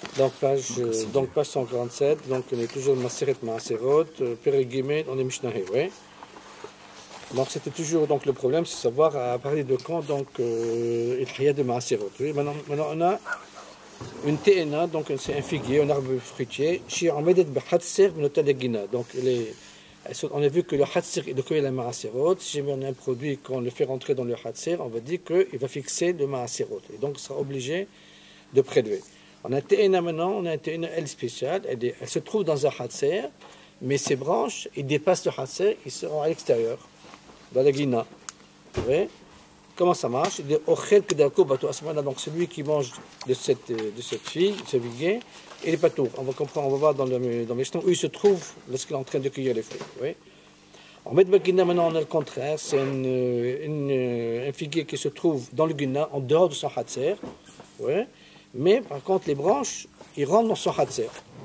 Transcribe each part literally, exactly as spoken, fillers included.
Donc page, euh, donc page cent quarante-sept, donc on est toujours Maseret Maaserot, Périgimé, on est Mishnahé, oui. Donc c'était toujours donc le problème, c'est savoir à partir de quand donc euh, il y a de Maaserot. Oui. Maintenant, maintenant on a une T N A, donc c'est un figuier, un arbre fruitier, chez Ahmedet Behatser Minotalegina. Donc les, on a vu que le Hatser est de quoi la Maaserot. Si jamais on a un produit qu'on le fait rentrer dans le Hatser, on va dire qu'il va fixer le Maaserot. Et donc il sera obligé de prélever. On a un T N A maintenant, on a un T N A elle spéciale, elle, est, elle se trouve dans un Hatser, mais ses branches, ils dépassent le Hatser, ils seront à l'extérieur, dans la Gina. Vous voyez comment ça marche? Il est au Khel Kedako Bato, à ce moment-là, donc celui qui mange de cette, de cette fille, de ce viguier, il n'est pas tout. On va comprendre, on va voir dans le dans Mishnah où il se trouve lorsqu'il est en train de cueillir les fruits. Vous voyez? En Med Gina, maintenant, on a le contraire, c'est une, une, un figuier qui se trouve dans le Gina, en dehors de son Hatser. Vous voyez? Mais par contre, les branches, ils rentrent dans son Hatser.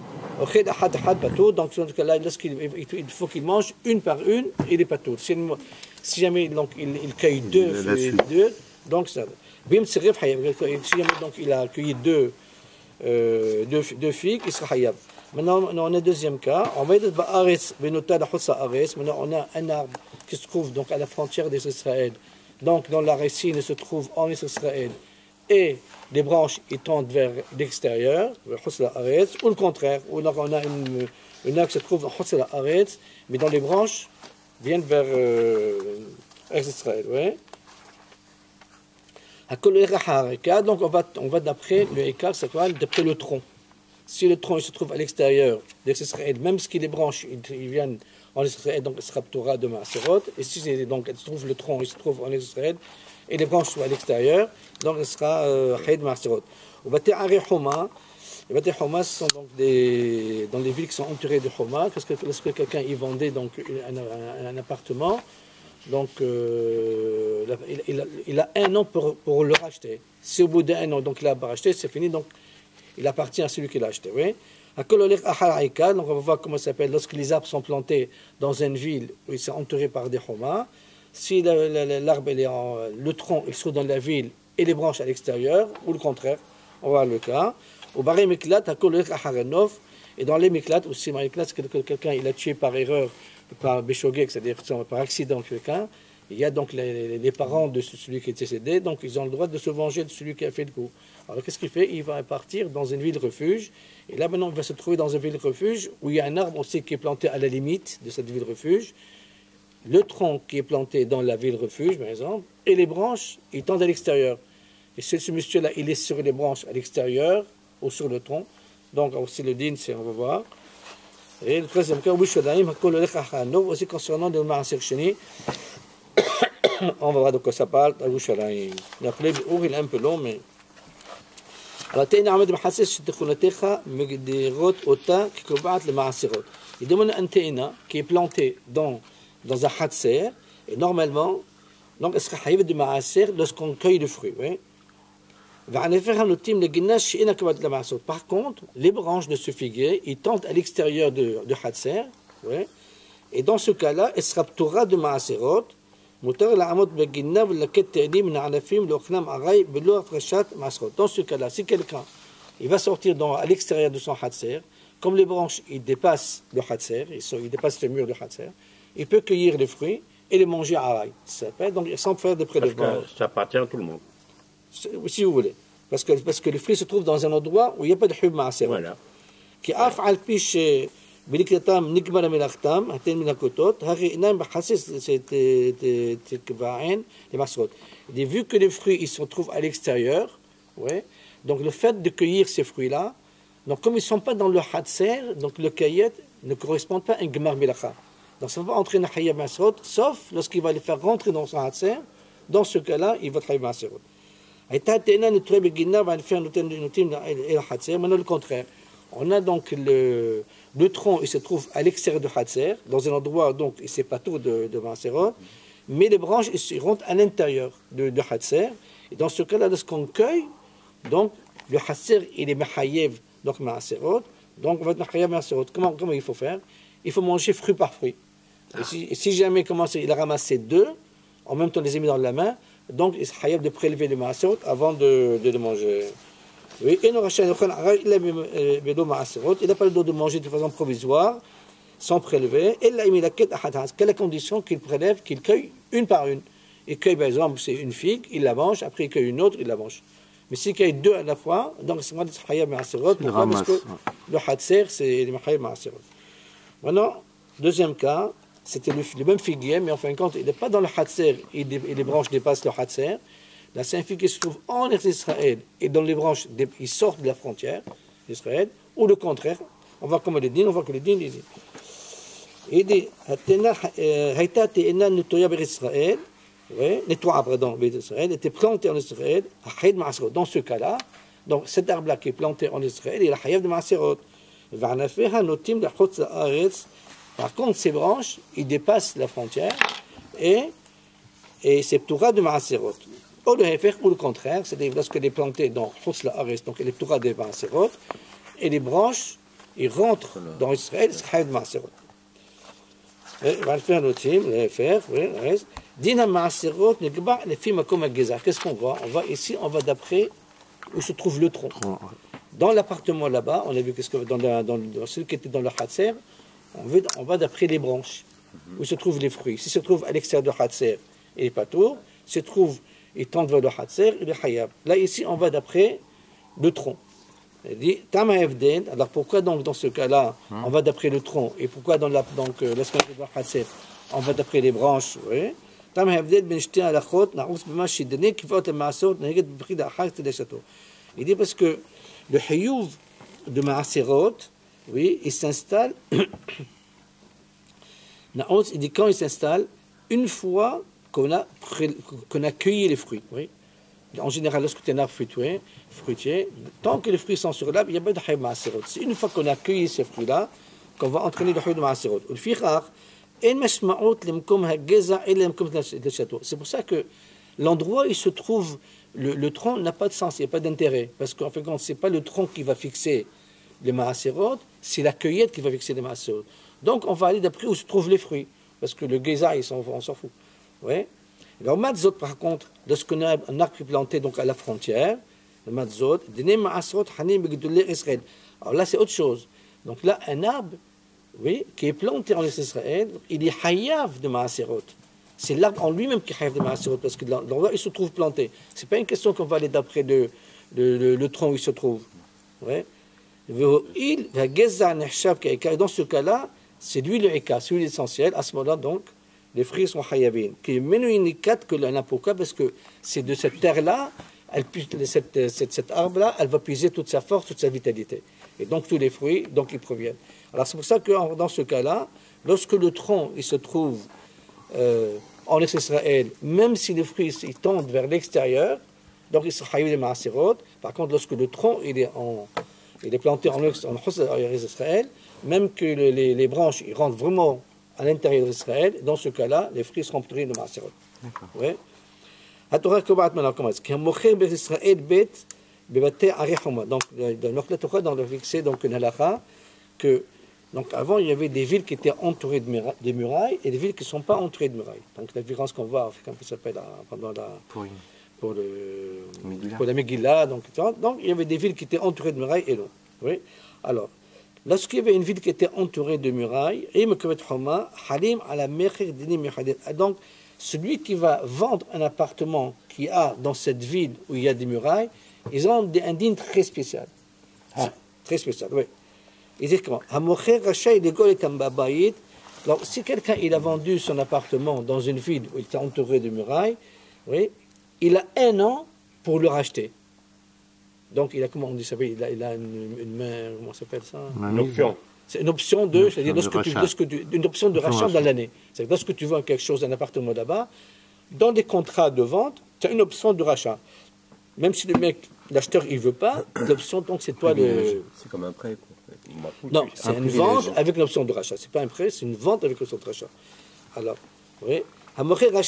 Donc, dans ce cas-là, il faut qu'il mange une par une, il n'est pas tout. Si, si jamais donc, il, il cueille deux, deux, donc ça. Si jamais donc, il a cueilli deux, euh, deux, deux figues, il sera hayab. Maintenant, on a un deuxième cas. On va Maintenant, on a un arbre qui se trouve donc, à la frontière des Israël. Donc, dans la racine, il se trouve en Israël. Et les branches ils tendent vers l'extérieur, vers Husla Aretz, ou le contraire, où on a une, une arbre qui se trouve dans Husla Aretz, mais dont les branches viennent vers euh, Israël. Ouais. Donc on va, on va d'après le Ekar, c'est quoi? D'après le tronc. Si le tronc il se trouve à l'extérieur d'Israël, même si les branches ils, ils viennent en Israël, donc ce sera Torah de Maaserot, et si donc il se trouve le tronc il se trouve en Israël, et les branches sont à l'extérieur, donc ce sera Haïd Maaserot. Au Bati Ari Homa, les Bati Homa sont donc des, dans les villes qui sont entourées de Homa, parce que lorsque quelqu'un y vendait donc, un, un, un appartement, donc euh, il, il, il a un an pour, pour le racheter. Si au bout d'un an, donc il a racheté, c'est fini, donc il appartient à celui qui l'a acheté. Oui. Donc on va voir comment ça s'appelle, lorsque les arbres sont plantés dans une ville où ils sont entourés par des Homa. Si l'arbre, le tronc, il se trouve dans la ville et les branches à l'extérieur, ou le contraire, on va voir le cas. Au barré miklat, et dans les miklat, aussi, c'est que quelqu'un il a tué par erreur, par béchogé, c'est-à-dire par accident quelqu'un, il y a donc les, les parents de celui qui est décédé, donc ils ont le droit de se venger de celui qui a fait le coup. Alors qu'est-ce qu'il fait? Il va partir dans une ville refuge, et là maintenant il va se trouver dans une ville refuge où il y a un arbre aussi qui est planté à la limite de cette ville refuge. Le tronc qui est planté dans la ville refuge, par exemple, et les branches, ils tendent à l'extérieur. Et ce, ce monsieur-là, il est sur les branches à l'extérieur, ou sur le tronc. Donc, aussi le din, c'est, on va voir. Et le troisième cas, aussi concernant le Maaser Sheni, on va voir de quoi ça parle. L'appelé il est un peu long, mais. Alors, il demande un Téna qui est planté dans dans un Hatser, et normalement, donc, il sera haïf de Maaser lorsqu'on cueille le fruit. Oui. Par contre, les branches de ce figuier, ils tentent à l'extérieur de, de Hatser, oui. Et dans ce cas-là, il sera Torah de Maaserot, dans ce cas-là, si quelqu'un il va sortir dans, à l'extérieur de son Hatser, comme les branches ils dépassent le Hatser, ils, ils dépassent le mur du Hatser, il peut cueillir les fruits et les manger à rail. Donc, sans faire de prélèvement. Ça appartient à tout le monde. Si vous voulez. Parce que, parce que les fruits se trouvent dans un endroit où il n'y a pas de hub maaser. Voilà. Qui af al piche biliktatam nikmara melachtam, haten minakotot, hari inam bachassis tekvaen, les masrot. Et vu que les fruits ils se trouvent à l'extérieur, ouais, donc le fait de cueillir ces fruits-là, donc comme ils ne sont pas dans le hatser, donc le kayet ne correspond pas à un gmar melacha. Donc ça ne va pas entrer dans le Hayab Masrot, sauf lorsqu'il va les faire rentrer dans son Hatser. Dans ce cas-là, il va travailler Masrot. Maintenant, le contraire. On a donc le, le tronc, il se trouve à l'extérieur du Hatser, dans un endroit, donc, il ne sait pas tout de, de Masrot, mais les branches, ils rentrent à l'intérieur de, de Hatser. Et dans ce cas-là, lorsqu'on cueille, donc, le Hatser, il est Mahayev, donc Masrot. Donc, on va être Mahayev Masrot. Comment, comment il faut faire? Il faut manger fruit par fruit. Et si, si jamais commence, il a ramassé deux, en même temps les a mis dans la main, donc il est hayab de prélever le maaserot avant de, de le manger. Oui, il n'a pas le droit de manger de façon provisoire, sans prélever. Et là, il a quelle la condition qu'il prélève, qu'il cueille une par une. Il cueille, par exemple, c'est une figue, il la mange, après il cueille une autre, il la mange. Mais s'il cueille deux à la fois, donc c'est moi de Hayab Ma'asirot. Pourquoi? Parce que le Hatser, c'est le Hayab Ma'asirot. Maintenant, deuxième cas, c'était le, le même figuier, mais en fin de compte, il n'est pas dans le Hatser, et les branches dépassent le Hatser. Là, c'est un figuier qui se trouve en Israël et dans les branches, ils sortent de la frontière d'Israël, ou le contraire. On voit comme le din, on voit que le din, il dit. Il dit, Haïta te'ena netoya b'Israël, nettoie, pardon, b'Israël, était planté en Israël, dans ce cas-là, donc cet arbre-là qui est planté en Israël, il a hayav de ma'aserot. Par contre, ces branches, ils dépassent la frontière et, et c'est Ptoura de ma'aserot. Ou le Hefer, ou le contraire, c'est-à-dire lorsque les plantés dans Chutz La'aretz, donc les Ptoura de ma'aserot, et les branches, ils rentrent dans Israël, c'est hayav de ma'aserot. On va faire le team, le Hefer, oui, le reste. Dina ma'aserot, les films comme un Géza. Qu'est-ce qu'on voit? On va ici, on va d'après où se trouve le tronc. Dans l'appartement là-bas, on a vu qu'est-ce que dans, la, dans, dans celui qui était dans le Hatser, on, veut, on va d'après les branches, où se trouvent les fruits. Si se trouve à l'extérieur du Hatser, il n'est pas tour. Se trouve, il tend vers le Hatser, il est Hayab. Là, ici, on va d'après le tronc. Il dit, Tama Evden, alors pourquoi donc dans ce cas-là, on va d'après le tronc, et pourquoi dans la, donc, lorsqu'on est dans le Hatser, on va d'après les branches, oui. Tama Evden, ben jeté à la chôte, n'a rousse bima shidene, qui va te maasot, n'a pas pris d'achak, c'est des châteaux. Il dit parce que le Hayouv de Ma'aserot, oui, il s'installe, il dit quand il s'installe, une fois qu'on a, qu'on a cueilli les fruits. Oui. En général, lorsque tu es un arbre fruitier, fruitier, tant que les fruits sont sur l'arbre, il n'y a pas de Hayouv de Ma'aserot. C'est une fois qu'on a cueilli ces fruits-là, qu'on va entraîner le Hayouv de Ma'aserot. C'est pour ça que l'endroit où il se trouve, le, le tronc n'a pas de sens, il n'y a pas d'intérêt. Parce qu'en fait, ce n'est pas le tronc qui va fixer les ma'aserot, c'est la cueillette qui va fixer les ma'aserot. Donc, on va aller d'après où se trouvent les fruits. Parce que le géza, on s'en fout. Ouais. Alors, matzot, par contre, lorsqu'on a un arbre planté donc, à la frontière, le matzot, alors là, c'est autre chose. Donc là, un arbre oui, qui est planté en Israël, il est hayav de ma'aserot. C'est l'arbre en lui-même qui est hayav de ma'aserot, parce que l'endroit il se trouve planté. Ce n'est pas une question qu'on va aller d'après le, le, le, le tronc où il se trouve. Ouais. Il va dans ce cas-là, c'est lui le Eka, c'est lui l'essentiel. À ce moment-là, donc, les fruits sont hayavin. Qui est que l'un pourquoi? Parce que c'est de cette terre-là, elle, cette, cette, cet arbre-là, elle va puiser toute sa force, toute sa vitalité. Et donc, tous les fruits, donc, ils proviennent. Alors, c'est pour ça que dans ce cas-là, lorsque le tronc, il se trouve euh, en Israël, même si les fruits ils tendent vers l'extérieur, donc, ils sont hayavin de ma'aserot. Par contre, lorsque le tronc, il est en... il est planté en Israël, même que les, les, les branches ils rentrent vraiment à l'intérieur d'Israël, dans ce cas-là, les fruits seront pris de Ma'aserot. Ouais. Donc, la Torah, dans le fixé, donc, une halakha, que, donc, avant, il y avait des villes qui étaient entourées de murailles, des murailles et des villes qui ne sont pas entourées de murailles. Donc, la différence qu'on voit, comme ça s'appelle, pendant la. Pour une. Pour, le, pour la Megillah, donc, donc il y avait des villes qui étaient entourées de murailles et non. Oui. Alors, lorsqu'il y avait une ville qui était entourée de murailles, donc celui qui va vendre un appartement qui a dans cette ville où il y a des murailles, ils ont un dîne très spécial. Ah. Très spécial, oui. Ils disent comment? Alors, si quelqu'un il a vendu son appartement dans une ville où il était entouré de murailles, oui, il a un an pour le racheter. Donc, il a, comment on dit ça? Il a, il a une, une main, comment ça s'appelle ça? Une option. C'est une option de, c'est-à-dire lorsque tu, lorsque tu, une option de rachat dans l'année. C'est-à-dire lorsque tu vends quelque chose, un appartement là-bas, dans des contrats de vente, tu as une option de rachat. Même si le mec, l'acheteur, il ne veut pas, l'option, donc, c'est toi le... C'est comme un prêt, quoi. Non, c'est une vente avec l'option de rachat. Ce n'est pas un prêt, c'est une vente avec l'option de rachat. Alors, oui. Il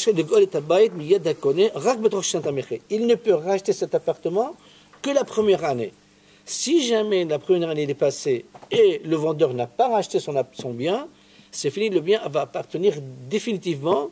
ne peut racheter cet appartement que la première année. Si jamais la première année est passée et le vendeur n'a pas racheté son, son bien, c'est fini, le bien va appartenir définitivement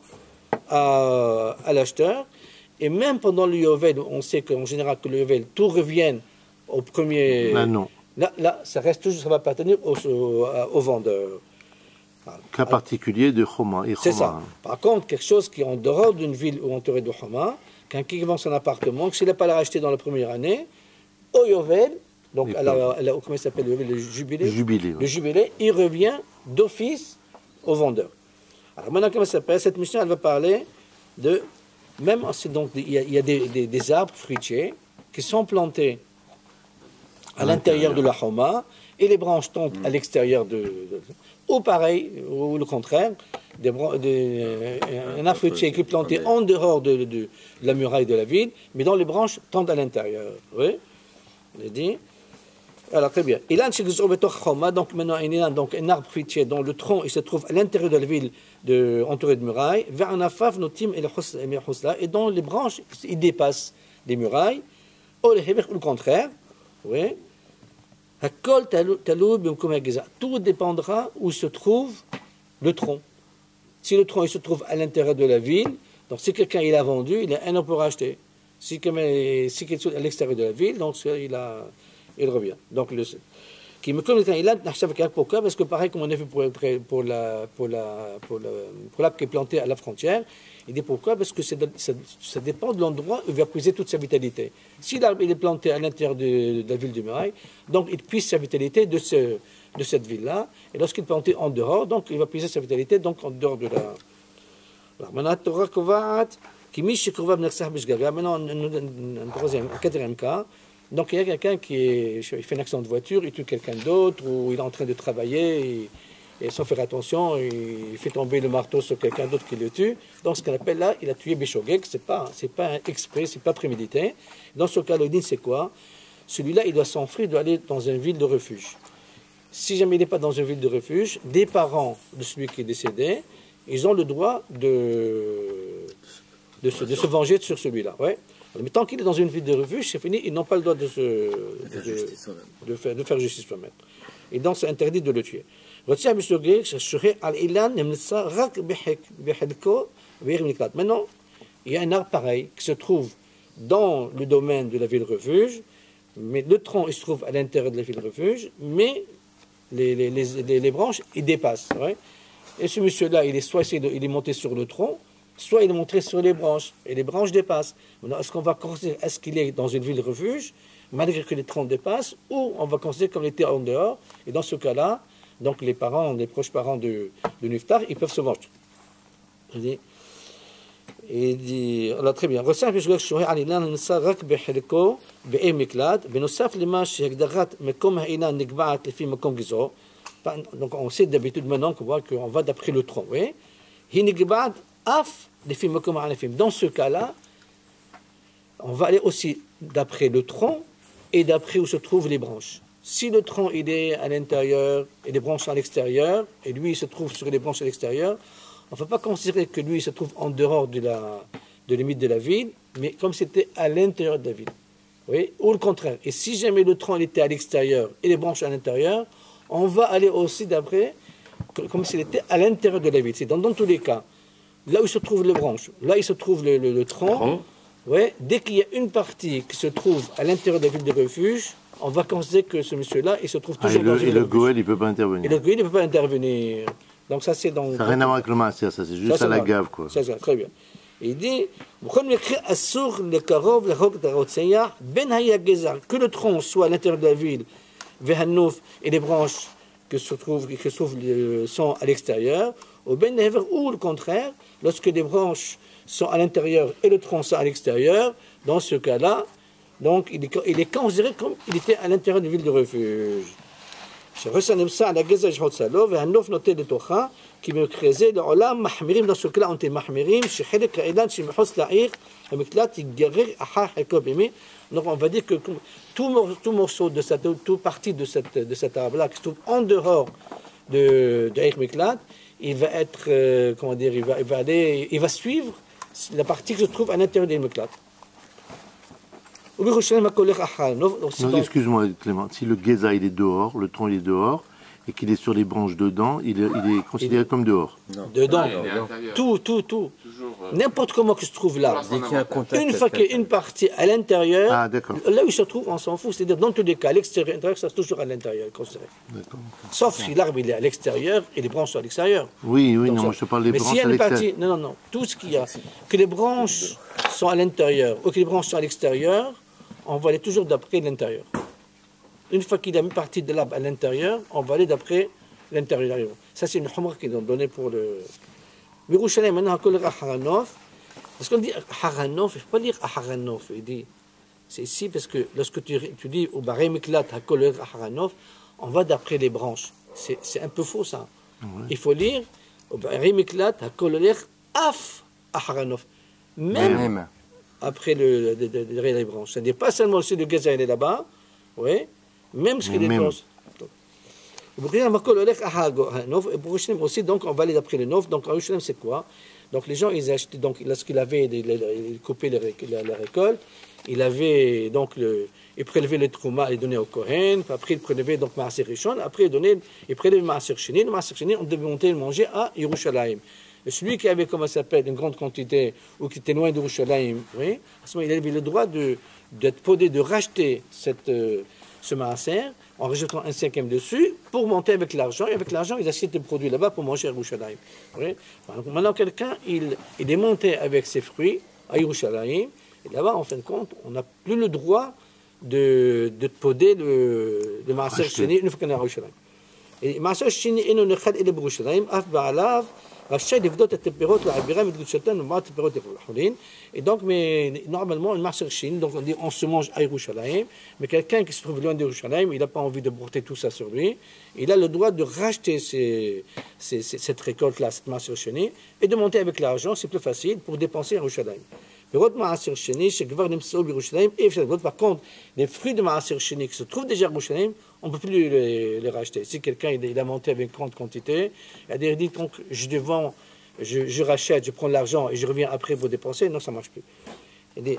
à, à l'acheteur. Et même pendant le Yovel, on sait qu'en général que le Yovel, tout revient au premier... Là, non. Là, là, ça reste toujours, ça va appartenir au, au, au vendeur. Voilà. Cas particulier de Choma. C'est ça. Par contre, quelque chose qui est en dehors d'une ville ou entourée de Choma, quelqu'un qui vend son appartement, s'il n'a pas l'a racheté dans la première année, au Yovel, donc à la, à la, comment il s'appelle le, le jubilé, jubilé ouais. le jubilé, il revient d'office au vendeur. Alors maintenant, comment ça s'appelle? Cette mission, elle va parler de, même, donc, il y a, il y a des, des, des arbres fruitiers qui sont plantés à, à l'intérieur de la Choma, et les branches tombent mmh. à l'extérieur de, de... Ou pareil, ou le contraire, des, des, euh, un arbre fruitier qui est planté en dehors de, de, de la muraille de la ville, mais dont les branches tombent à l'intérieur. Oui, on a dit. Alors, très bien. Et là, donc maintenant, il y a donc un arbre fruitier dont le tronc il se trouve à l'intérieur de la ville, de, entouré de murailles, vers un afaf, notim et et dont les branches ils dépassent les murailles, ou le contraire. Oui. Tout dépendra où se trouve le tronc. Si le tronc il se trouve à l'intérieur de la ville, donc si quelqu'un il a vendu, il a un an pour acheter. Si quelqu'un si est à l'extérieur de la ville, donc il, a, il revient. Donc le qui me connaît il a pourquoi parce que pareil comme on a vu pour, pour la pour la pour la pour l'arbre qui est planté à la frontière. Il dit pourquoi? Parce que ça, ça dépend de l'endroit où il va puiser toute sa vitalité. Si l'arbre est planté à l'intérieur de, de la ville de muraille, donc il puise sa vitalité de, ce, de cette ville-là. Et lorsqu'il est planté en dehors, donc il va puiser sa vitalité donc en dehors de la... Alors maintenant, Torah Kovat, qui miche Kovat Nersah Bishgaga. Maintenant, un troisième, un quatrième cas. Donc il y a quelqu'un qui est, il fait un accident de voiture, il tue quelqu'un d'autre, ou il est en train de travailler... Et, Et sans faire attention, il fait tomber le marteau sur quelqu'un d'autre qui le tue. Dans ce qu'on appelle là, il a tué Béchogek, ce n'est pas, c'est pas exprès, ce n'est pas prémédité. Dans ce cas, le din, c'est quoi? Celui-là, il doit s'enfuir, il doit aller dans une ville de refuge. Si jamais il n'est pas dans une ville de refuge, des parents de celui qui est décédé, ils ont le droit de, de, se, de se venger sur celui-là. Ouais. Mais tant qu'il est dans une ville de refuge, c'est fini, ils n'ont pas le droit de, se, de, de, faire, de faire justice soi-même. Et donc, c'est interdit de le tuer. Maintenant, il y a un arbre pareil qui se trouve dans le domaine de la ville refuge, mais le tronc il se trouve à l'intérieur de la ville refuge, mais les, les, les, les branches ils dépassent. Ouais. Et ce monsieur-là, il est soit il est monté sur le tronc, soit il est monté sur les branches, et les branches dépassent. Maintenant, est-ce qu'on va considérer, est-ce qu'il est dans une ville refuge, malgré que les troncs dépassent, ou on va considérer comme il était en dehors, et dans ce cas-là, donc les parents, les proches parents de, de Niftar, ils peuvent se venger. Il dit, il dit, alors très bien. Donc on sait d'habitude maintenant qu'on voit qu'on va d'après le tronc. Oui? Dans ce cas-là, on va aller aussi d'après le tronc et d'après où se trouvent les branches. Si le tronc il est à l'intérieur et les branches sont à l'extérieur, et lui il se trouve sur les branches à l'extérieur, on ne va pas considérer que lui il se trouve en dehors de la de limite de la ville, mais comme c'était à l'intérieur de la ville. Oui? Ou le contraire. Et si jamais le tronc il était à l'extérieur et les branches à l'intérieur, on va aller aussi d'après comme s'il était à l'intérieur de la ville. C'est dans, dans tous les cas. Là où il se trouvent les branches, là il se trouve le, le, le tronc, ouais, dès qu'il y a une partie qui se trouve à l'intérieur de la ville de refuge, on va considérer que ce monsieur-là, il se trouve toujours ah, dans une ville de refuge. Et le Goël, il ne peut pas intervenir. Et le Goël, il ne peut pas intervenir. Donc ça, c'est dans... Ça n'a rien à voir avec le master, ça, c'est juste ça, à la gave, quoi. C'est ça, très bien. Il dit, que le tronc soit à l'intérieur de la ville, et les branches qui se trouvent, qui se trouvent sont à l'extérieur, ou le contraire, lorsque les branches sont à l'intérieur et le tronc sont à l'extérieur, dans ce cas-là, donc il est, il est considéré comme il était à l'intérieur d'une ville de refuge. Dans ce cas-là, on est mahmirim, donc on va dire que tout, tout morceau de cette, toute partie de cette, de cet arbre-là qui se trouve en dehors de, de Eich Miklat, il va être, euh, comment dire, il va, il va aller, il va suivre la partie qui se trouve à l'intérieur d'Eich Miklat. Non, excuse-moi Clément, si le Geza il est dehors, le tronc il est dehors, et qu'il est sur les branches dedans, il est, il est considéré Il- comme dehors. Non. Dedans, Ah, il est à l'intérieur. tout, tout, tout. Toujours, euh, N'importe comment que se trouve là. Dès qu'il y a un contact. Une fois qu'il y a une partie à l'intérieur, Ah, d'accord. là où il se trouve, on s'en fout. C'est-à-dire, dans tous les cas, à l'extérieur, l'intérieur, ça c'est toujours à l'intérieur. considéré. D'accord. Sauf si l'arbre il est à l'extérieur et les branches sont à l'extérieur. Oui, oui, Donc, non, ça- moi je te parle des Mais s'il branches y a à une l'extérieur. partie, non, non, non, tout ce qu'il y a, que les branches sont à l'intérieur ou que les branches sont à l'extérieur, on va aller toujours d'après l'intérieur. Une fois qu'il a mis partie de l'arbre à l'intérieur, on va aller d'après l'intérieur. Ça, c'est une humra qu'ils ont donné pour le. Yerushalayim, maintenant, on va Haranov. Parce qu'on dit Haranov, il ne faut pas dire Haranov. Il dit, c'est ici parce que lorsque tu, tu dis au Baré Miklat Hakol Haranov, on va d'après les branches. C'est c'est un peu faux ça. Il faut lire au Baré Miklat Hakol Af Haranov. Même Même. après le, de, de, de, les branches. C'est-à-dire pas seulement si le gazelle est là-bas, oui, même ce Mais qu'il est même. branches. Aussi, donc on va aller d'après le neuf. Donc, Yerushalayim, c'est quoi? Donc, les gens, ils achetaient, donc, lorsqu'il avait des- les- les- il coupait les réc- la, la récolte, il avait, donc, le, il prélevait le trouma et donnait au Kohen, puis après, il prélevait, donc, Maaser Rishon, après, il donnait, il prélevait Maaser Sheni, le Maaser Sheni, on devait monter le manger à Yerushalayim. Et celui qui avait, comment ça s'appelle, une grande quantité, ou qui était loin d'Yerushalayim, oui, à ce moment, il avait le droit de, d'être podé, de racheter cette, euh, ce maaser, en rajoutant un cinquième dessus, pour monter avec l'argent. Et avec l'argent, ils achètent des produits là-bas pour manger à Yerushalayim. Oui. Donc, maintenant, quelqu'un, il, il est monté avec ses fruits à Yerushalayim, et là-bas, en fin de compte, on n'a plus le droit de, de poder le, le maaser Acheter. sheni une fois qu'on est à Yerushalayim. Et maaser sheni, il ne khad il est Yerushalayim, af ba'alav, רשאי לבדות את הפירות להעבירם את קדושתן ומעט הפירות לחולין. Et donc, mais normalement, une marche chine, donc on dit on se mange à Yerushalayim, mais quelqu'un qui se trouve loin d'Yerushalayim, il n'a pas envie de porter tout ça sur lui, il a le droit de racheter ces, ces, ces, cette récolte-là, cette marche chine, et de monter avec l'argent, c'est plus facile pour dépenser à Yerushalayim. Par contre, les fruits de Maaser Sheni qui se trouvent déjà à Yerushalayim, on ne peut plus les, les racheter. Si quelqu'un il, il a monté avec une grande quantité, il dit donc je devant, je, je rachète, je prends l'argent et je reviens après pour dépenser, non, ça ne marche plus. Il dit,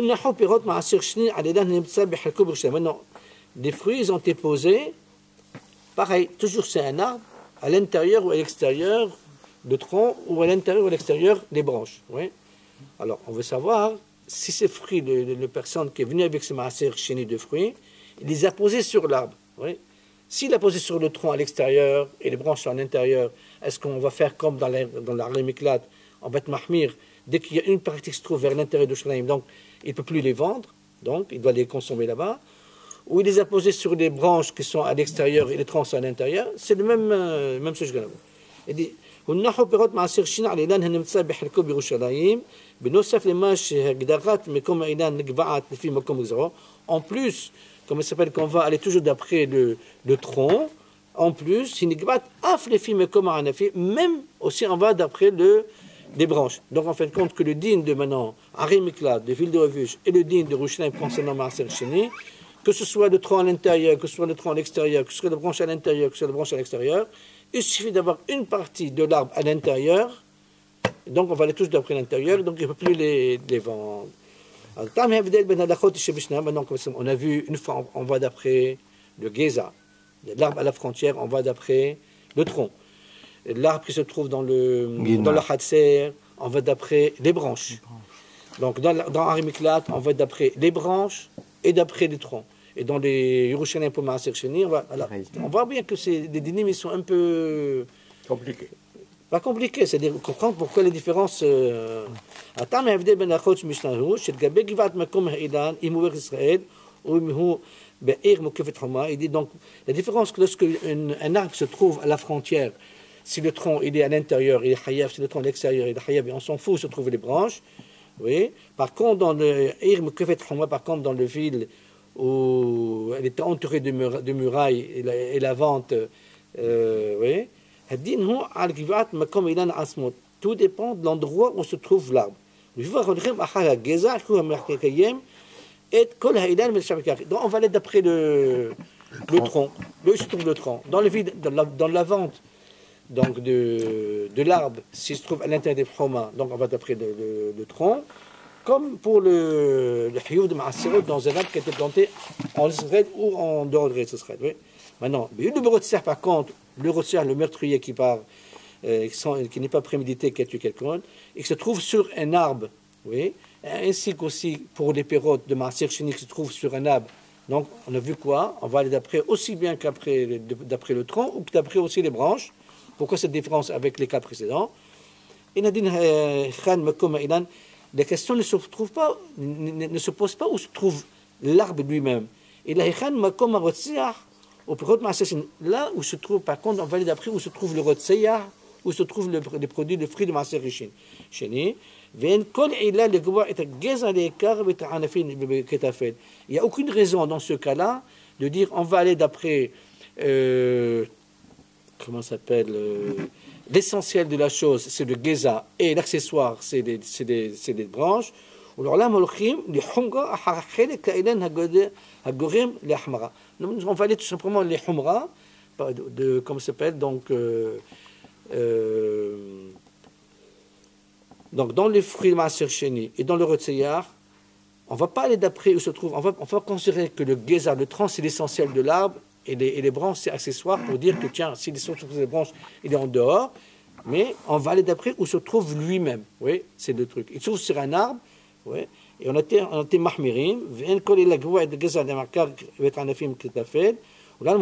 maintenant, les fruits ils ont été posés, pareil, toujours c'est un arbre, à l'intérieur ou à l'extérieur, le tronc, ou à l'intérieur ou à l'extérieur, les branches. Oui. Alors, on veut savoir si ces fruits, le, le, le personne qui est venu avec ce maaser chéni de fruits, il les a posés sur l'arbre. Oui. S'il a posé sur le tronc à l'extérieur et les branches sont à l'intérieur, est-ce qu'on va faire comme dans l'arlem éclate, on va être mahmir, dès qu'il y a une partie qui se trouve vers l'intérieur de Yerushalayim, donc il ne peut plus les vendre, donc il doit les consommer là-bas, ou il les a posés sur des branches qui sont à l'extérieur et les troncs sont à l'intérieur, c'est le même, euh, même sujet. Il dit, הונחו פירות מעשר שין על אילן הנמצא בחלקו בירושלים, בנוסף למה שהגדרת מקום האילן נקבעת לפי מקום גזרו. En plus, comme il s'appelle, qu'on va aller toujours d'après le, le tronc, en plus, il nigbat af les filles comme un effet, même aussi on va d'après le, les branches. Donc en fin de compte que le digne de maintenant, Ari Miklat, de Ville de Refuge, et le digne de Yerushalayim concernant Maaser Sheni, que ce soit le tronc à l'intérieur, que ce soit le tronc à l'extérieur, que ce soit la branche à l'intérieur, que ce soit la branche à l'extérieur, il suffit d'avoir une partie de l'arbre à l'intérieur, donc on va aller tous d'après l'intérieur, donc il ne peut plus les, les vendre. Maintenant, on a vu, une fois on va d'après le Geza, l'arbre à la frontière, on va d'après le tronc. L'arbre qui se trouve dans le, dans le Hatser, on va d'après les branches. Donc dans, dans Ari Miklat, on va d'après les branches et d'après les troncs. Et dans les Yerushalayim pour Maaser Sheni, on va, alors, on voit bien que c'est, les dynamis sont un peu compliqués. Pas compliqué, c'est-à-dire comprendre pourquoi les différences. Euh... Il dit donc la différence que lorsque un, un arbre se trouve à la frontière, si le tronc il est à l'intérieur, il est hayaf, si le tronc à l'extérieur, il est hayaf, on s'en fout, se trouvent les branches. Oui. Par contre, dans le par contre, dans le ville où elle était entourée de, mur, de murailles et la, et la vente, euh, oui. Tout dépend de l'endroit où se trouve l'arbre. Donc on va aller d'après le, le tronc, là où se trouve le tronc. Dans, le vide, dans, la, dans la vente donc de, de l'arbre, s'il se trouve à l'intérieur des choma, donc on va d'après le, le, le tronc. comme pour le, le hioub de Maaserot dans un arbre qui a été planté en Israël ou en dehors de Israël. Oui. Maintenant, le Rotsiach, par contre, le Rotsiach, le meurtrier qui part, euh, qui, qui n'est pas prémédité, qui a tué quelqu'un, et qui se trouve sur un arbre, oui, ainsi qu'aussi pour les pérotes de Maaser Sheni qui se trouvent sur un arbre. Donc, on a vu quoi? On va aller d'après aussi bien qu'après d'après le tronc ou que d'après aussi les branches. Pourquoi cette différence avec les cas précédents? La question ne se trouve pas, ne, ne se pose pas où se trouve l'arbre lui-même. Et là, où se trouve, par contre, on va aller d'après où se trouve le rotseyah, où se trouvent le, les produits, les fruits de Maaser Sheni. Il n'y a aucune raison dans ce cas-là de dire on va aller d'après euh, comment s'appelle euh, l'essentiel de la chose, c'est le geza, et l'accessoire, c'est des, c'est des, c'est des branches. On va aller tout simplement les humra, de, de, comment ça s'appelle, donc euh, euh, donc, dans les fruits de Maaser Sheni et dans le Rotseyar, on ne va pas aller d'après où se trouve. On va, on va considérer que le Géza, le tronc, c'est l'essentiel de l'arbre et les, et les branches, c'est accessoire pour dire que, tiens, s'il se trouve les branches, il est en dehors. Mais on va aller d'après où se trouve lui-même. Oui, c'est le truc. Il se trouve sur un arbre. Oui, et on a été, on a été mahmirim. Donc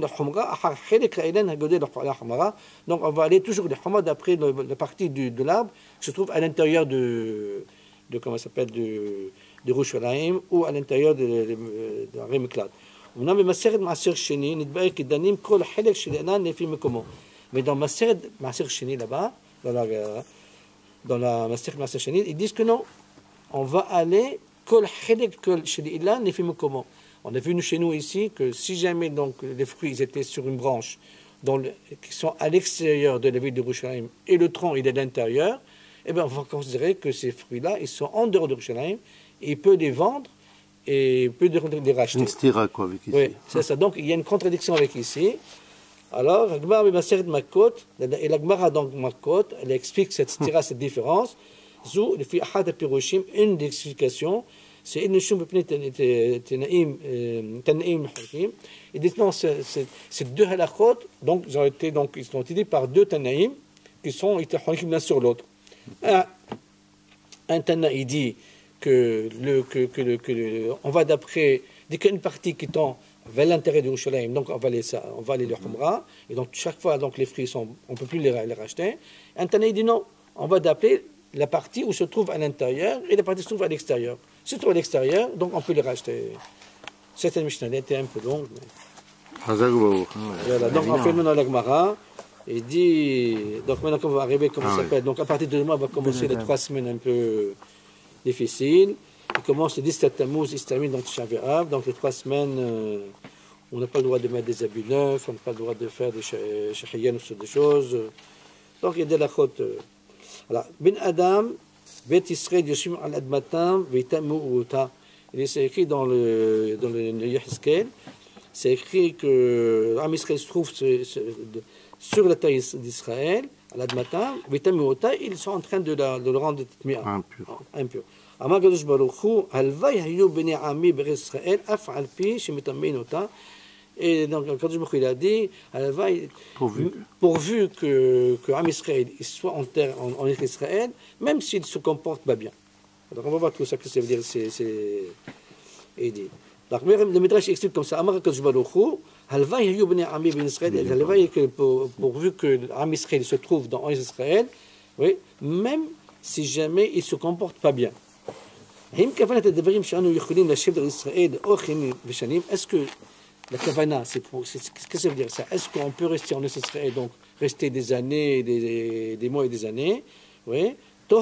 on va aller toujours de Hama d'après la partie du, de l'arbre qui se trouve à l'intérieur de, de comment ça s'appelle de, de Yerushalayim ou à l'intérieur de, de, de la Rémiklat. Mais dans Maseret Maaser Sheni là-bas, dans la, dans la Maseret Maaser Sheni, ils disent que non, on va aller kol chelek kol sheli'ila nefim comment. On a vu nous, chez nous ici que si jamais donc, les fruits ils étaient sur une branche dans le, qui sont à l'extérieur de la ville de Yerushalayim et le tronc il est à l'intérieur, eh bien on va considérer que ces fruits-là ils sont en dehors de Yerushalayim et il peut les vendre et il peut les racheter. Une stira quoi avec ici. Oui, c'est ça. Donc il y a une contradiction avec ici. Alors, la Gemara Maseret Makot, et la Gemara donc Makot, elle explique cette stira, cette différence. Zou, le fi ahad piroshim, une des explications. C'est une chose Tanaïm Hakim. Et dites-moi, ces deux halachot, donc, ils ont été, donc, ils sont étudiés par deux Tanaïm qui sont Hakim l'un sur l'autre. Un, un Tana, il dit que, le, que, que, le, que le, on va d'après, dès qu'il y a une partie qui tend vers l'intérieur de Yerushalayim, donc on va aller, ça, on va aller le Humra, et donc chaque fois, donc, les fruits, sont, on ne peut plus les, les racheter. Un Tana, il dit non, on va d'appeler la partie où se trouve à l'intérieur et la partie où se trouve à l'extérieur. Si se trouve à l'extérieur, donc on peut les racheter. Cette Mishnah était un peu longue. Mais... Voilà, donc on fait maintenant la Gemara. Il dit, donc maintenant qu'on va arriver, comment ça s'appelle, donc à partir de demain, on va commencer les trois semaines un peu difficiles. Il commence le dix-sept Tammuz, il se termine donc Tisha B'Av. Donc les trois semaines, euh, on n'a pas le droit de mettre des habits neufs, on n'a pas le droit de faire des shahiyans ou ce des choses. Donc il y a des lachot. Alors, Ben Adam, Bet Israël Yoshim al Admatam, Veitamu Uta. Il est écrit dans le dans le Yehezkel, c'est écrit que l'âme Israël se trouve sur la terre d'Israël, à l'Admatam, Veitamu Uta, ils sont en train de, la, de le rendre impur. impur. Amar Kadosh Baruch Hu, Halvay hayu bnei ami ber Israël, af al pi shemitamin Uta. Et donc, Kadosh Baruch Hu, il a dit, Halvay, pourvu, pourvu que, que Am Israël soit en terre en, en Israël, même s'il se comporte pas bien. Donc, on va voir tout ça, que ça veut dire, c'est, c'est, il dit. Donc, le Midrash explique comme ça, Amar Kadosh Baruch Hu, Halvay hayu bnei ami ben Israël, Halvay, pourvu que Am Israël se trouve dans Israël, oui, même si jamais il se comporte pas bien. Est-ce que la kavana, c'est pour, c'est, qu'est-ce que ça veut dire ça? Est-ce qu'on peut rester en Israël, donc rester des années, des, des mois et des années, oui,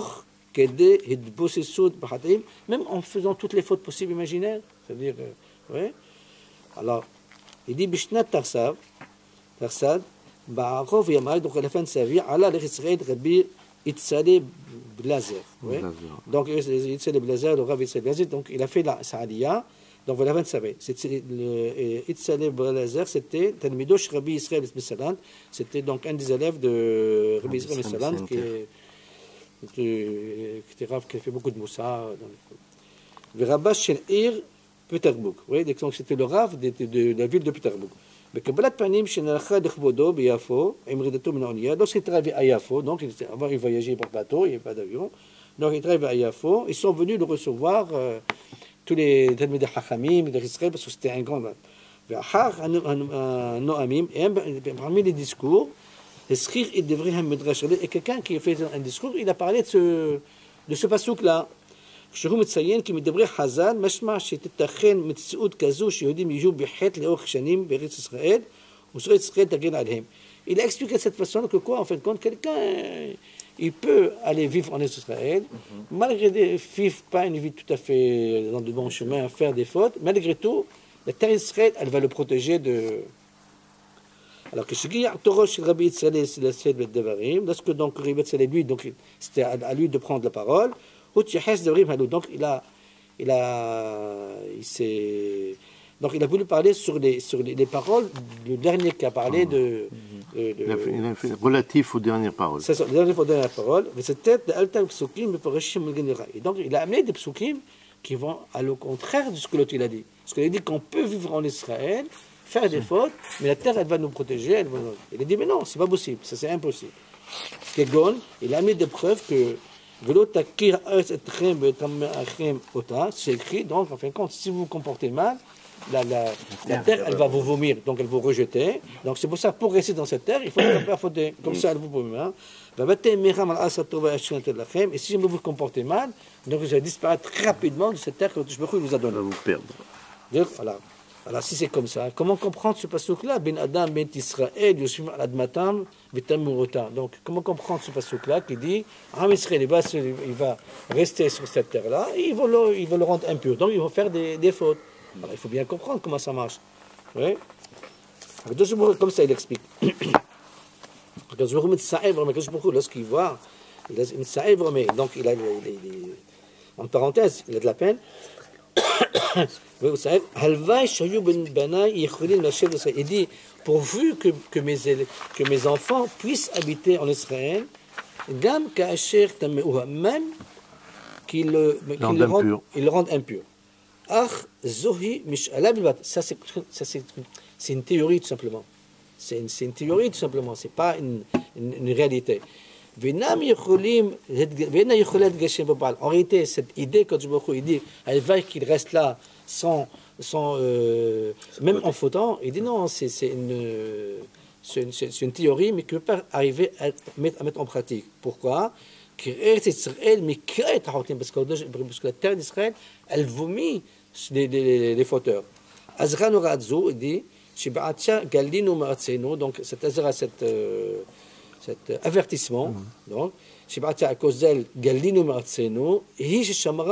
même en faisant toutes les fautes possibles imaginaires, c'est-à-dire, euh, oui. Alors, il dit Bishnat Tarsav, Tarsad, Ba'arov Yamai, donc à la fin de sa vie, Allah l'Israël, Rabbi Itzalé Blazer, oui. Donc Itzalé Blazer, le Rabbi Itzalé Blazer, donc il a fait la Sa'aliya. Donc voilà, vous savez, Itzalé Blazer, c'était Talmidosh Rabbi Israël Messalan, c'était donc un des élèves de Rabbi Israël Messalan qui est qui était Rav qui a fait beaucoup de Moussa. Le Rabbah Shel Ir, Peterbourg. Vous voyez, donc c'était le Rav de, de, de la ville de Peterbourg. בקבלת פנים שנערכה לכבודו ביפו, עם ירידתו מן האונייה, donc il travaillait à Yafo, donc avant il voyageait par bateau, il n'y avait pas d'avion, donc il travaillait à Yafo, ils sont venus le recevoir, euh, tous les Talmidei Chachamim, les Israël, parce que c'était un grand... ואחר הנואמים, parmi les discours, הזכיר את דברי המדרש, et quelqu'un qui a fait un discours, il a parlé de ce, de ce passouk-là. שהוא מציין כי מדברי חז"ל משמע שתתכן מציאות כזו שיהודים יהיו בחטא לאורך שנים בארץ ישראל וזכות ישראל תגן עליהם. Il a expliqué de cette façon que quoi, en fin de compte, quelqu'un, il peut aller vivre en Israël, mm-hmm. malgré des vivre pas une vie tout à fait dans de bons chemins, faire des fautes, malgré tout, la terre d'Israël, elle va le protéger de... Alors que כשהגיע תורו של רבי יצחק לשאת בדברים, lorsque donc רבי יצחק lui, donc c'était à lui de prendre la parole, donc il a, il a, il s'est, donc il a voulu parler sur les, sur les, les paroles du dernier qui a parlé de, de, de il, a fait, il a fait relatif aux dernières paroles. C'est ça, relatif aux dernières paroles. Mais c'était de alta psukim, et donc il a amené des psukim qui vont à le contraire de ce que l'autre il a dit. Parce qu'il a dit qu'on peut vivre en Israël, faire des fautes, mais la terre elle va nous protéger. Elle va nous... Il a dit mais non, c'est pas possible, ça c'est impossible. Kegon, il a mis des preuves que c'est écrit, donc en fin de compte, si vous vous comportez mal, la, la, la terre, elle va vous vomir, donc elle vous rejeter. Donc c'est pour ça, pour rester dans cette terre, il faut ne pas fauter. Comme ça, elle vous vomit. Et si vous vous comportez mal, donc vous allez disparaître rapidement de cette terre que je vous a donnée. Vous perdre. Voilà. Alors si c'est comme ça, comment comprendre ce passouk-là? Ben Adam, Ben Israël, Yoshim Admatam, Vitamurota. Donc comment comprendre ce passouk-là qui dit, Am Israël, il va, il va rester sur cette terre-là, et il va le, il va le rendre impur. Donc il va faire des, des fautes. Alors il faut bien comprendre comment ça marche. Oui. Comme ça il explique. Lorsqu'il voit, il a une donc il a, il a, il a, en parenthèse, il a de la peine. Il dit, pourvu que, que, mes, que mes enfants puissent habiter en Israël, même qu'ils le, qu le, rendent, le rendent impur. Ça, c'est une théorie tout simplement. C'est une, une théorie tout simplement, c'est pas une, une, une réalité. En réalité, cette idée, quand il dit, elle va qu'il reste là sans, sans euh, même en fautant, il dit non, c'est une, une, une théorie, mais qui ne peut pas arriver à mettre, à mettre en pratique. Pourquoi? Parce que, parce que la terre d'Israël, elle vomit les, les, les fauteurs. Azra Noradzo, il dit, donc cet Azra, cette... Euh, cet avertissement, donc, à cause d'elle, Galinu Martseno, il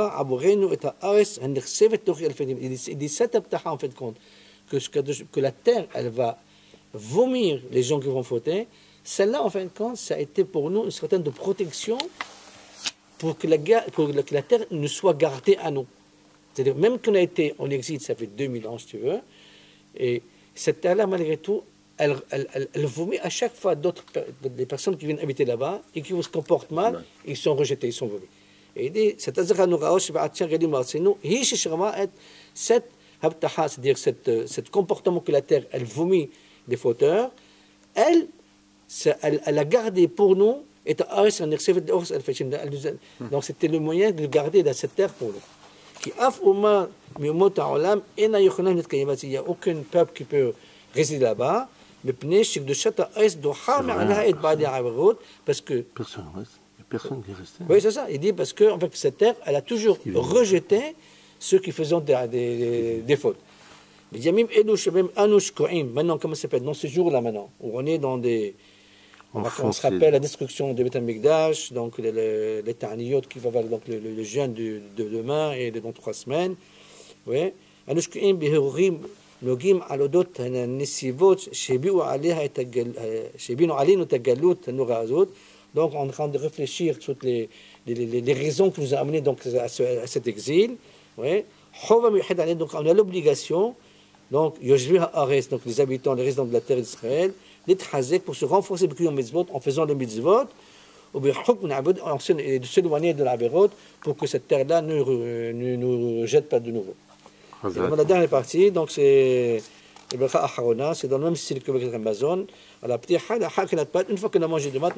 dit cette abtaha en fait compte, que, que la terre, elle va vomir les gens qui vont fauter, celle-là en fin de compte, ça a été pour nous une certaine de protection pour que la, pour que la terre ne soit gardée à nous. C'est-à-dire, même qu'on a été en exil, ça fait deux mille ans, si tu veux, et cette terre-là, malgré tout, Elle, elle, elle, elle vomit à chaque fois d'autres des personnes qui viennent habiter là-bas et qui se comportent mal, ouais. Ils sont rejetés, ils sont vomis. Et il dit, cette c'est-à-dire ce comportement que la terre, elle vomit des fauteurs, elle, elle, elle a gardé pour nous, et donc c'était le moyen de garder dans cette terre pour nous. Il n'y a aucun peuple qui peut résider là-bas. Parce que personne reste, personne qui est resté. Oui, c'est ça. Il dit parce que en fait, cette terre, elle a toujours rejeté ceux qui faisaient des, des, des fautes. Maintenant, comment ça s'appelle? Dans ce jour-là, maintenant, où on est dans des. On, on se rappelle la destruction de Beth Amikdash, donc les, les, les Ta'aniyot qui va avoir donc le, le, le jeûne de, de demain et de dans trois semaines. Oui. נוגעים על אודות הנסיבות שהביאו עליה את הגל... שהביאו עלינו את הגלות הנוראה הזאת. Donc on est en train de réfléchir sur les, les, les, les raisons qui nous ont amenés donc à, ce, à cet exil. Oui. Donc on a l'obligation, donc Yoshvi Haaretz, donc les habitants, les résidents de la terre d'Israël, d'être hazek pour se renforcer en mitzvot en faisant le mitzvot, on de s'éloigner de la Bérote pour que cette terre-là ne, ne nous jette pas de nouveau. La dernière partie, donc c'est le Bracha Acharona, c'est dans le même style que le Amazon. Une fois qu'on a mangé du mat,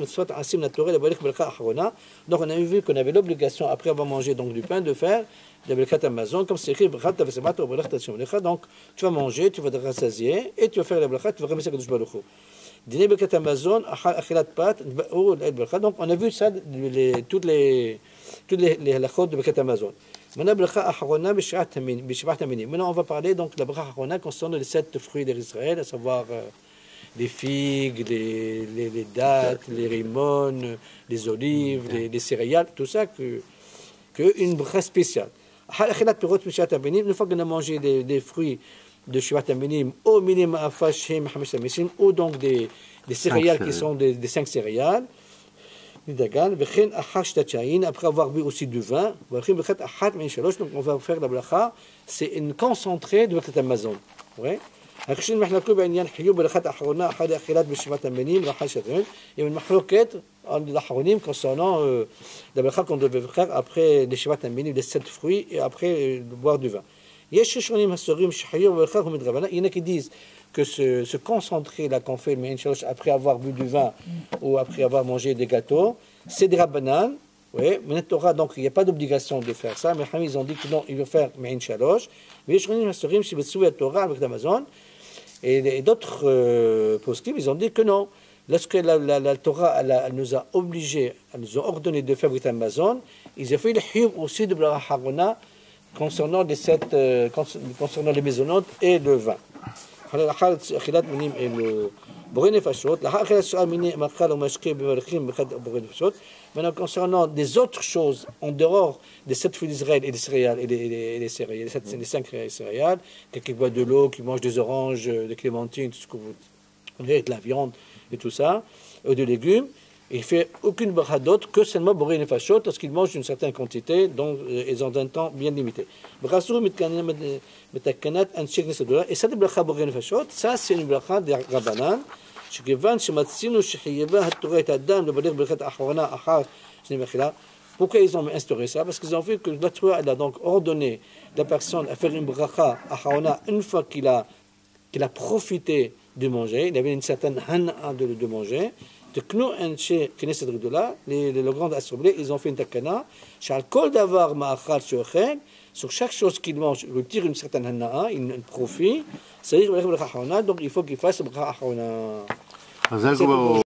donc on a vu qu'on avait l'obligation, après avoir mangé donc, du pain, de faire le Bracha Amazon, comme c'est écrit. Donc tu vas manger, tu vas te rassasier, et tu vas faire le Bracha, tu vas remercier Kadosh Baruch Hu. Dîner Birkat Amazon, Achilat Pat, donc on a vu ça, les, toutes les toutes les les halachot de Birkat Amazon. Maintenant, Bracha Acharona b'Shivat Haminim. Maintenant, on va parler donc de la Bracha Acharona concernant les sept fruits d'Israël, à savoir euh, les figues, les, les, les dattes, les rimones, les olives, les, les céréales, tout ça, que, que une bracha spéciale. Achilat Pirot b'Shivat Haminim, une fois qu'on a mangé des, des fruits de Shivat Haminim, au minimum Afashim Hamish Hamisim, ou donc des, des céréales qui sont des, des cinq céréales. Après avoir bu aussi du vin, donc on va faire la bracha, c'est une concentrée de Birkat Amazon. Il y a une mahloket concernant euh, la bracha qu'on devait faire après les Shivat Haminim, les sept fruits, et après euh, boire du vin. Il y en a qui disent que ce, ce concentré là qu'on fait après avoir bu du vin ou après avoir mangé des gâteaux, c'est des rabbanan. Oui, mais Torah, donc il n'y a pas d'obligation de faire ça. Mais ils ont dit que non, il veut faire Me'in Shalosh. Mais Torah avec Amazon et d'autres euh, poskim, ils ont dit que non. Lorsque la, la, la Torah elle, elle nous a obligés, elle nous a ordonné de faire Amazon, ils ont fait le hiyub aussi de Bracha Acharona concernant les sept, euh, concernant les maisonnotes et le vin. Maintenant, concernant des autres choses en dehors des sept fruits d'Israël et des céréales et des, des, des céréales, les, sept, les cinq céréales, quelqu'un qui boit de l'eau, qui mange des oranges, des clémentines, tout ce que vous voulez, de la viande et tout ça, ou des légumes, il ne fait aucune bracha d'autre que seulement boré nefashot lorsqu'il mange une certaine quantité, donc euh, ils ont un temps bien limité. Et ça, de bracha boré nefashot, ça c'est une bracha de Rabbanan. Pourquoi ils ont instauré ça? Parce qu'ils ont vu que la Torah a donc ordonné la personne à faire une bracha acharona une fois qu'il a, qu'il a profité de manger, il avait une certaine hana de, de manger. De Knou Enche Knesset Gdola, les grandes assemblées, ils ont fait une takana. Shal Kol Davar Ma'achal Shochel, sur chaque chose qu'il mange, il tire une certaine hana'a, un profit. C'est-à-dire, donc il faut qu'il fasse le bracha acharona.